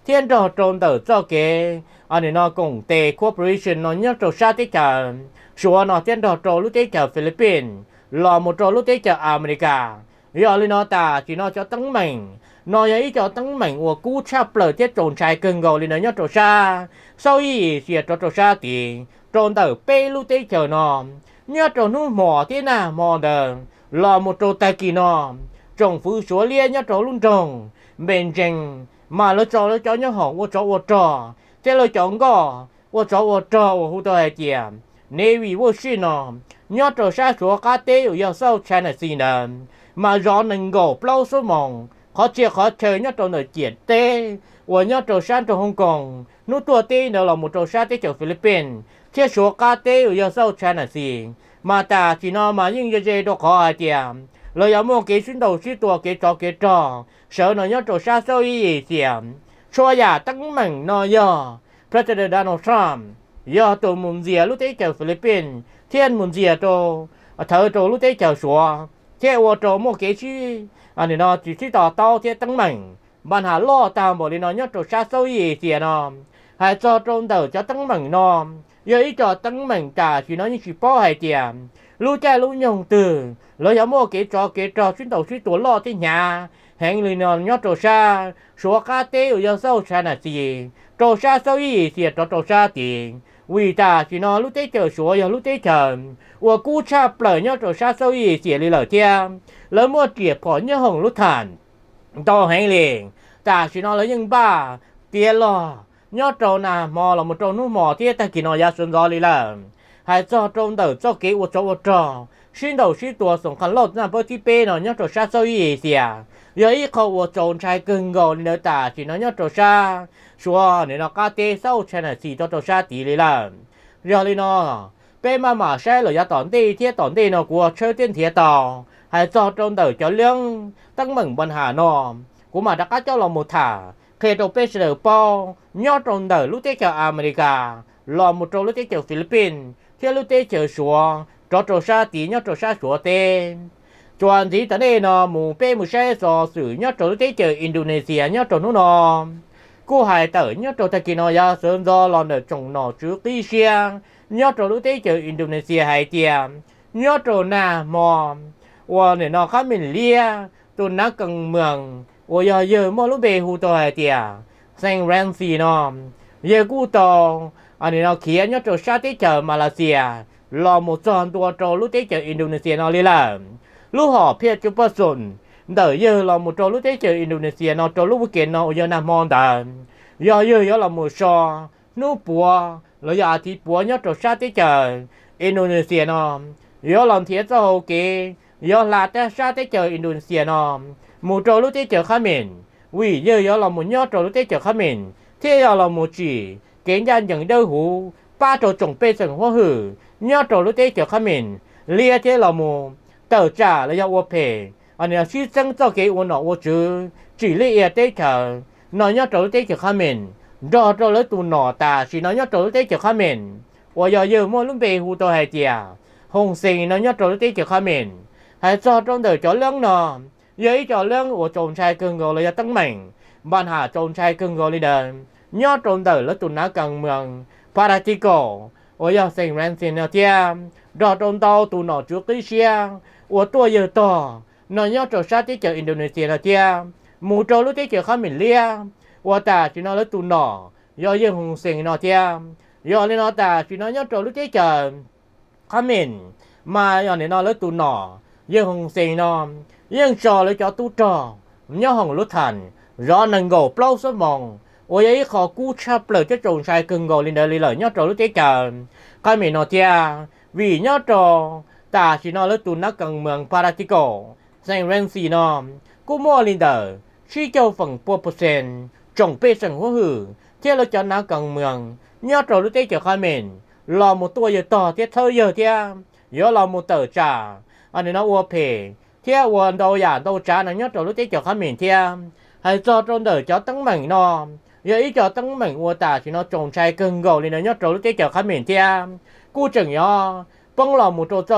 thiên trò trôn tử cho cái anh ấy nó cùng tề corporation nó nhớ trò sát tích cả số nó thiên trò trò lúc tích cả Philippines là một trò lúc tích cả America giờ lên nó ta chỉ nó cho tấn mình nó ấy cho tấn mình của cú chắp lời tiết trồn trai cưng gầu lên nó nhớ trò xa sau ý xìa trò xa thì trồn tử bê lúc tích cả nó nhớ trò nó mò thế nào mò đờ là một trò tài kỳ nó trồng phứ số liên nhớ trò luôn trồng bên trên mà nó cho nhớ hỏng wo trò thế lo chọn go wo trò wo hu to tiệm nếu vì wo xin nó nhớ trò xa số cá tế ở giờ sau China xin nè mà rõ nâng gỗ lâu số mong khó chơi nhớ trò nợ chuyện tế wo nhớ trò xa trò Hong Kong nó tua tế nó là một trò xa tế ở Philippines thế số cá tế ở giờ sau China xin mà ta chỉ nó mà những cái đó khó tiệm lời áo mua cái xuyên đầu xuyên tua cái trò sợ nó nhớ trò xa sau ý tiệm cho nhà tăng mạnh nó giờ President Donald Trump giờ tụi muốn gì lúc đấy chờ Philippines thiên muốn gì tụi thợ tụi lúc đấy chờ xóa thế ở tụi một cái chi anh nó chỉ tao thế tăng mạnh bạn hà lo tao bảo đi nó nhớ trò xa sau ý tiệm nó hay cho trong đầu cho tăng mạnh nó giờ ý cho tăng mạnh cả chỉ nó như chỉ bỏ hai tiệm lúc cha lúc nhung từ lời áo mua cái trò xuyên đầu xuyên tua lo thế nhà hẹn người nó nhớ trò xa số cá tế ở giờ sau China gì trò xa sau ý thì trò xa tiền vì ta chỉ nó lúc tế chờ số giờ lúc tế chờ và cú chắp lời nhớ trò xa sau ý thì lời theo lời mua triệt khỏi nhớ hồng lúc thản to hẹn liền ta chỉ nó lấy những ba tiền lo nhớ trò nào mò là một trò nút mò thế ta chỉ nó ra xuân gió đi là hay cho trong đầu cho cái trò xuyên đầu xuyên tua sống khăn lót na bơ tí bê nó nhớ trò xa sau ý thì giờ ý khâu ở trốn trai cưng gầu nên ta chỉ nó nhớ trò xa xua nên nó cá tê sau trên là chỉ cho trò xa tí lý là giờ đi nó bê mà xe rồi ra tòn tê nó của chơi tiên thiệt tàu hay cho trong đời cho lương tăng mừng bần hà nó của mà đã cá cho lòng một thả khi đồ bê sờ po nhớ trong đời lúc tết cho America lo một trò lúc tết cho Philippines khi lúc tết cho xua trò xa tí nhớ trò xa xua tên chuẩn gì tại đây nó mù bê mù xe so xử nhớ trò tế chờ Indonesia nhớ trò nó cô hải tử nhớ trò tại nó ra sơn do lòn ở trong nó trước tí xe nhớ trò tế chờ Indonesia hay tiệm nhớ trò nà mò và để nó khác mình lia tôi nó cần mường và giờ mà lúc bê hù tôi hay tiệm Saint Rancy nó giờ cú tàu anh nó kia nhớ trò xa tế chờ Malaysia lo một tròn tua trò lúc tế chờ Indonesia nó li là lúc họ phía chụp bớt sồn đợi giờ là một trò lúc tế chờ Indonesia nó trò lúc kiện nó giờ nằm mòn đàn giờ là một so nút bùa rồi giờ thì bùa nhớ trò sát tế chờ Indonesia nó giờ làm thiệt cho hậu kỳ giờ là tế sát tế chờ Indonesia nó một trò lúc tế chờ khác mình vì giờ là một nhớ trò lúc tế chờ khác mình thế giờ là một chỉ kiến nhân những đâu hú ba trò trồng bê sừng hoa hử nhớ trò lúc tế chờ khác mình lia thế là một tờ trả là do phê anh em suy sinh cho cái nó chứ chỉ lấy tế chờ nó nhớ trò tế chờ khác mình do trò lấy tụ nọ ta chỉ nó nhớ trò tế chờ khác mình và giờ mua lúc về hù tôi hay tiệt hồng sinh nó nhớ trò tế chờ khác mình hay cho trong đời cho lương nó giấy cho lương của chồng trai cưng gọi là tăng mạnh bạn hạ chồng trai cưng gọi là nhớ trong đời lấy tụ nó cần mường Paratico và giờ sinh ren xin nó tiệt do trong tàu tụ nọ trước cái xe của tôi giờ to nó nhớ trò sát tế chờ Indonesia là tia mù trò lúc tế chờ khác mình lia và ta chỉ nó lấy tụ nọ do dân hùng sinh nó tia do lên nó ta chỉ nó nhớ trò lúc tế chờ khác mình mà do nên nó lấy tụ nọ dân hùng sinh nó dân trò lấy cho tụ trò nhớ hồng lúc thành do nâng gỗ plau số mong ôi ấy khó cú chắp lời cho trồn sai cưng gỗ lên đời lời nhớ trò lúc tế chờ khác mình nó tia vì nhớ trò ta chỉ nói lấy tụi nó cần mường Paratico Saint Rancy nó cũng mua lên đời chỉ cho phần 4% trồng bê sừng hoa hử thế là cho nó cần mường nhớ trò lúc tế cho khai mình là một tuổi giờ to thế thơ giờ thế giờ là một tờ trả anh nó ua phê thế quần đâu giả đâu trả nó nhớ trò lúc tế cho khai mình thế hay cho trong đời cho tăng mạnh nó giờ ý cho tăng mạnh ua ta chỉ nó trồng trai cưng gầu lên nó nhớ trò lúc tế cho khai mình thế cú chừng nhớ bông lòng một trò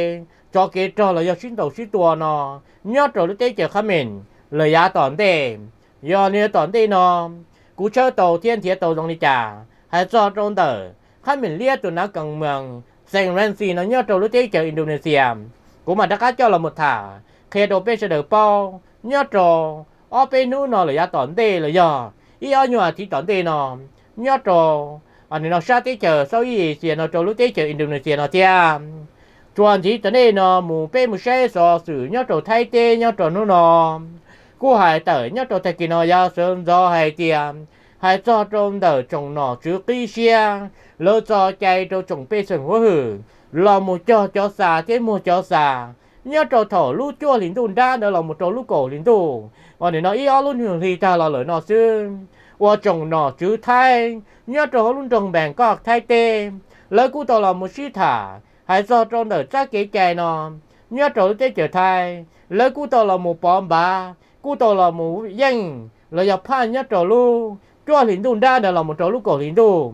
cho cái trò là do xuyên đầu xuyên tua nó nhớ trò lúc tế chờ khác mình lời giá tỏn tê do nên tỏn tê nó cú chơi tàu thiên thiệt tàu dòng đi trả hay cho trong tờ khai mình liệt tụi nó cần mường Saint Rancy nó nhớ trâu lúc tế chờ Indonesia cũng mà đã cá cho là một thả khi đồ bê sẽ được bao nhớ trâu ở bênนู้nó là giá tổn tê là do ý ở nhà thì tổn tê nó nhớ trâu anh nó sát tế chờ sau ý thì nó trâu lúc tế chờ Indonesia nó thia chuẩn thì tận đây nó mù bê mù xe so xử nhớ trâu thay tê nhớ trâu nó cú hải tờ nhớ trâu thay kỳ nó giá sơn do hay tiền hay cho trong đời trồng nọ chứ kỹ xe lỡ cho chạy cho trồng bê sừng hóa hử là một cho xà thế một cho xà nhớ trò thổ lú chua lính tùn đa đó là một trò lú cổ lính tù còn để nó ý ó luôn hưởng thì ta là lời nó xưa qua trồng nọ chứ thay nhớ trò luôn trồng bèn cọc thay tê lỡ cú tàu là một sĩ thả hay cho trong đời chắc kế chạy nó nhớ trò lúc tế trở thay lỡ cú tàu là một bom bà cú tàu là một danh là dọc phan nhớ trò luôn cho lính tùn đa đó là một trò lú cổ lính tù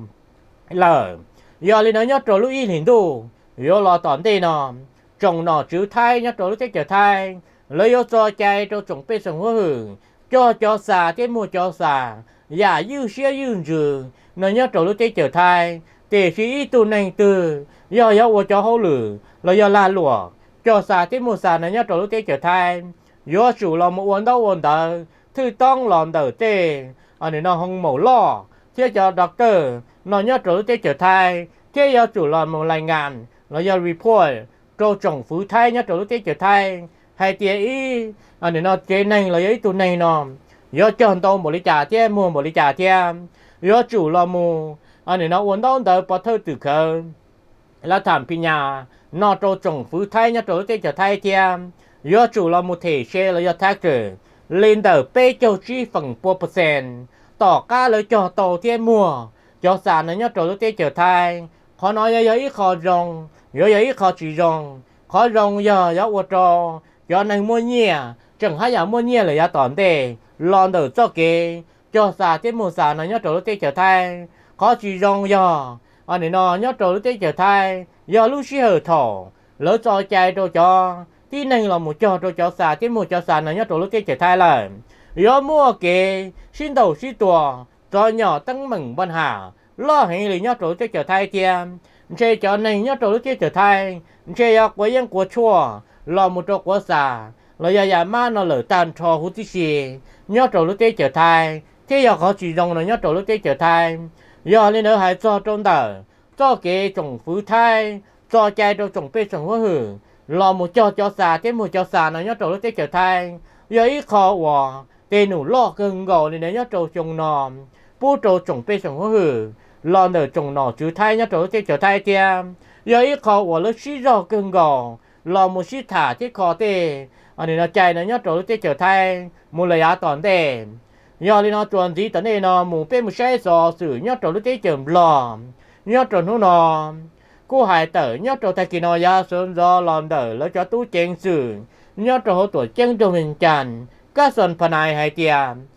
lỡ giờ lính nó nhớ trò lú y lính tù giờ là tỏn tê nó trồng nọ chữ thay nhớ trò lúc tết trở thay lấy yếu cho chạy cho trồng bê sừng hóa hử cho xà thế mua cho xà giả dư xe dư dư nó nhớ trò lúc tết trở thay để sĩ tu này từ giờ cho hậu lử là giờ la lụa cho xà thế mua xà nó nhớ trò lúc tết trở thay giờ chủ là một uốn đầu thư tông làm đầu tê anh nó không mổ lo thế cho doctor nó nhớ trò lúc tết trở thay thế giờ chủ là một lành ngàn nó giờ report trâu trồng phứ thay nhá trâu lúc tết trở thay hay tiệt ý anh nó chế này là ấy tụi này nó do chọn tàu một ly trà thế mua một ly trà thế do chủ là mua anh nó uống đâu đỡ bỏ thơ từ khờ là thảm pin nhà nó trâu trồng phứ thay nhá trâu lúc tết trở thay thế do chủ là một thể xe là do tractor lên đỡ bê châu chi phần 4% tỏ ca lời cho tàu thế mua cho sản nó nhá trâu lúc tết trở thay họ nói giờ ít khó rong giờ ít khó chỉ rong khó rong giờ ô tô giờ này mua nhẹ chẳng hay giờ mua nhẹ là giờ tòn tê lon đầu cho kê cho xả thế mua xả nó nhớ trâu lúc tết trở thay khó chỉ rong giờ anh nó nhớ trâu lúc tết trở thay giờ lúc xí hở thổ lỡ cho chạy cho tí này là một cho xả thế mua cho xả nó nhớ trâu lúc tết trở thay là giờ mua kê xin đầu xin tua cho nhỏ tăng mừng ban hà lo hay là nhớ trâu lúc tết trở thay tiền chơi cho này nhớ trâu lúc tết trở thay chơi ở quê dân của chùa lo một trâu của xà lo giờ mà nó lỡ tan cho hút tí xì nhớ trâu lúc tết trở thay thế giờ họ chỉ dùng nó nhớ trâu lúc tết trở thay giờ lên nữa hãy cho trong tờ cho cái trồng phứ thay cho chạy cho trồng bê trồng hóa hử lo một cho xà thế một cho xà nó nhớ trâu lúc tết trở thay giờ ít khó quá tên nụ lo gần gò nên nhớ trâu trồng nòm bố trâu trồng bê trồng hóa hử lo nở trồng nọ chứ thay nhá trâu tết trở thay tia giờ ít khó của lớp xí rau cưng gò lo một xí thả thế khó tê anh nó chạy nó nhá trâu tết trở thay một lời á tòn tê giờ đi nó chuẩn gì tận đây nó một bên một xe sò xử nhá trâu tết trở lò nhá trâu nó cô hải tử nhá trâu thay kỳ nó ra sơn do làm đỡ lấy cho tú chén xử nhá trâu tuổi chân trong hình tràn các sân phần này hay tia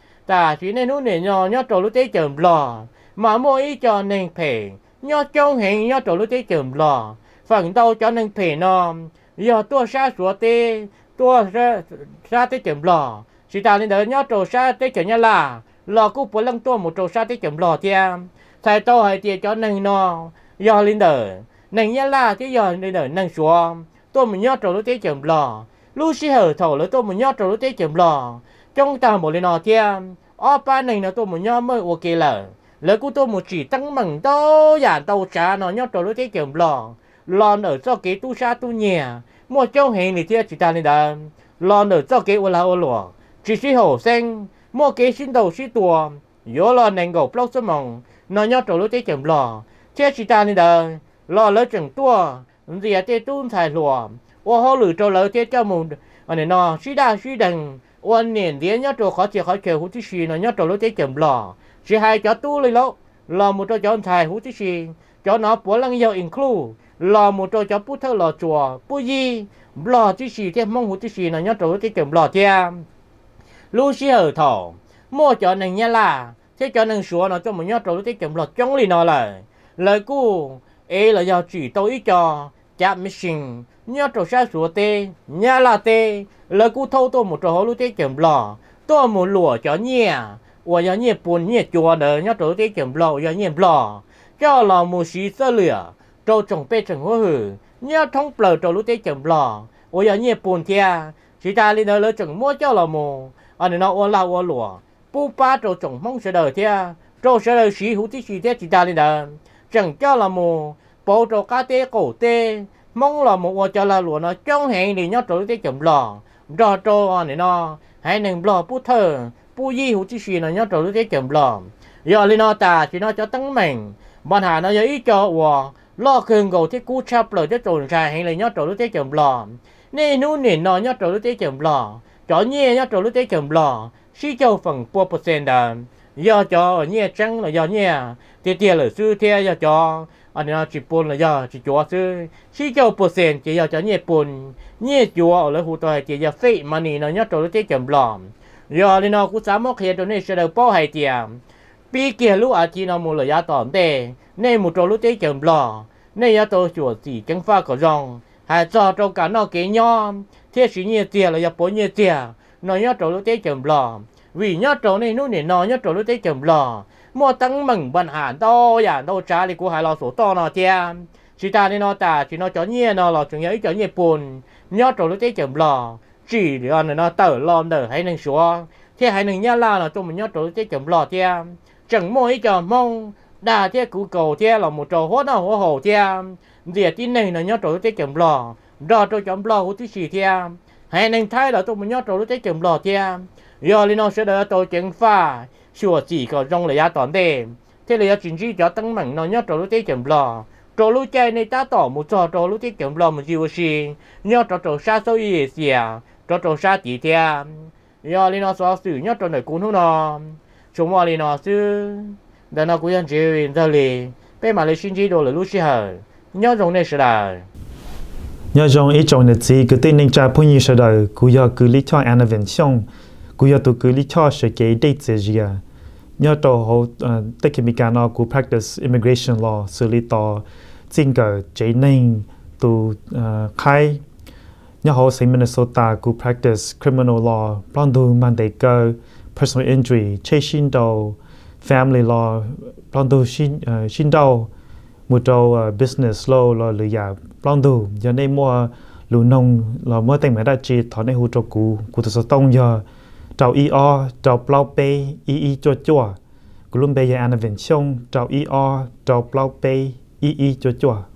ta chỉ nênนู้นเนี่ยnhá trâu tết trở lò mà mua ý cho nên phê nhớ trong hình nhớ trâu lúc tết chùm lò phần đâu cho nên phê nó giờ tua xa sủa tê tua xa tết chùm lò chỉ ta lên đỡ nhớ trâu xa tết chùm nhá là lò cũng phải lăng tua một trâu xa tết chùm lò thia thầy tao hay tiệt cho nên nó giờ lên đỡ nên nhá là thế giờ lên đỡ nên sủa tôi mình nhớ trâu lúc tết chùm lò lúc xí hở thầu lấy tôi mình nhớ trâu lúc tết chùm lò trong ta một lên nó thia ở ba này nó tôi mình nhớ mới ok là lỡ cô tôi một chỉ tăng mừng đâu giả tàu trả nó nhớ trâu lúc tết chùm lò ở cho cái tu sa tu nhẹ một trong hình thì chỉ ta lên đó lò ở cho cái ô lùa chỉ xí hổ xanh một cái xin đầu xí tua yếu lò nền gỗ plóc số mỏng nó nhớ trâu lúc tết chùm lò chỉ ta lên đó lò lỡ chừng tua gì tết tu xài lùa ô hô lử trâu lỡ tết cho một anh nó xí đa xí đằng ôn nền đĩa nhớ trâu khó chịu hút tí xì nó nhớ trâu lúc tết chùm lò chỉ hai cho tu lên lỗ lò một trâu cho anh thầy hút tí xì cho nó bố lăng yêu include lò một trâu cho bút thơ lò chùa bút gì lò tí xì thêm mong hút tí xì nó nhớ trâu tí chùm lò thêm lưu xí ở thổ mua cho nên nhá là thế cho nên sủa nó cho một nhớ trâu tí chùm lò chống lì nó lại lời cu ấy là do chỉ tôi ý cho chạm missing nhớ trâu xa sủa tê nhá là tê lời cu thâu tôi một trâu hút tí chùm lò tôi một lùa cho nhẹ 我要你本你做的，要做这种老要你老，叫老母西色了，做种被种我去，你要通不了做路这种老，我要你本天，其他里头了种么叫老母，啊你那我老我老，不把做种梦是的天，做是的西湖的西天其他里头，种叫老母，包做咖啡狗的，梦老母我叫老罗那将行里要做这种老，做做啊你那还能老不疼。不依หูที่สี่นะเนี่ยตัวรู้ที่เจ็บหลอมยอลินอตาที่น่าจะตั้งเหม่งปัญหานะยังอีจอวัวล่อคืนกูที่กูชับเลยที่โจรชายให้เลยเนี่ยตัวรู้ที่เจ็บหลอมนี่นู่นนี่นอนเนี่ยตัวรู้ที่เจ็บหลอมจอเนี่ยเนี่ยตัวรู้ที่เจ็บหลอมชี้เจ้าฝั่งปัวเปอร์เซ็นต์เดิมยอจอเนี่ยจังเลยยอเนี่ยเตี้ยเลยซื้อเตี้ยยอจออันนี้จีปุ่นเลยยอจีจัวซื้อชี้เจ้าเปอร์เซ็นต์จียอจอเนี่ยปุ่นเนี่ยจัวเลยหูตัวจียอเฟะมันนี่นะเนี่ยตัวรู้ที่เจ็บหลอมgiờ thì nó cũng sắm một khi đó nên sẽ được bao hai tiền bị kia lúc ở chỉ nó một lời giá tỏm đề nên một chỗ lúc tế chậm lò nên giá tôi chuột gì chẳng pha có rong hay cho trong cả nó kế nhom thế chỉ nhiều tiền là giá bố nhiều tiền nó nhớ chỗ lúc tế chậm lò vì nhớ chỗ này lúc này nó nhớ chỗ lúc tế chậm lò mua tăng mừng bằng hạn to ya đâu trả thì của hai lò số to nó tiền chỉ ta nên nó ta chỉ nó cho nhiều nó là chúng nhớ cho nhiều buồn nhớ chỗ lúc tế chậm lò chỉ để anh nó tở lom tở hay nên xóa thế hay nên nhá la là tôi mình nhớ tôi cái chấm lò thế chẳng mỗi cho mong đa thế cú cầu thế là một trò hót nào hót hồ thế giờ tin này là nhớ tôi cái chấm lò đó tôi chấm lò của tí gì thế hay nên thay là tôi mình nhớ tôi cái chấm lò thế giờ lên nó sẽ đỡ tôi chấm pha sửa chỉ có trong là giá toàn đề thế là chính trị cho tăng mạnh nó nhớ tôi cái chấm lò trò lúa chay này ta tỏ một trò lúa tiết kiệm lòng một chiều gì nhớ trò xa xôi gì xìa trò xa tí theo nhớ lên nó xóa xử nhớ trò này cũng không nó chúng mà lên nó chứ để nó cũng nhận chịu giờ lì bây mà lấy xin chỉ đồ là lúc xí hở nhớ trong này sẽ là nhớ trong ý trong này chỉ cứ tên nên trả phun như sẽ đời cũng giờ cứ lý cho intervention cũng giờ tụi cứ lý cho sẽ cái date gì à nhớ trò họ tất cả những cái nó cũng practice immigration law xử lý tòa chính cái chế nên tụ khai nhớ họ xây Minnesota cũng practice criminal law plan đồ mang đầy cơ personal injury chế xin đầu family law plan đồ xin đầu một đầu business law là lừa gạt plan đồ giờ này mua lúa nông là mới thành mấy đại chỉ thọ này hỗ trợ cụ tự sản tông giờ trào trào plau pay cho chua cũng luôn bây giờ intervention trào trào plau pay cho chua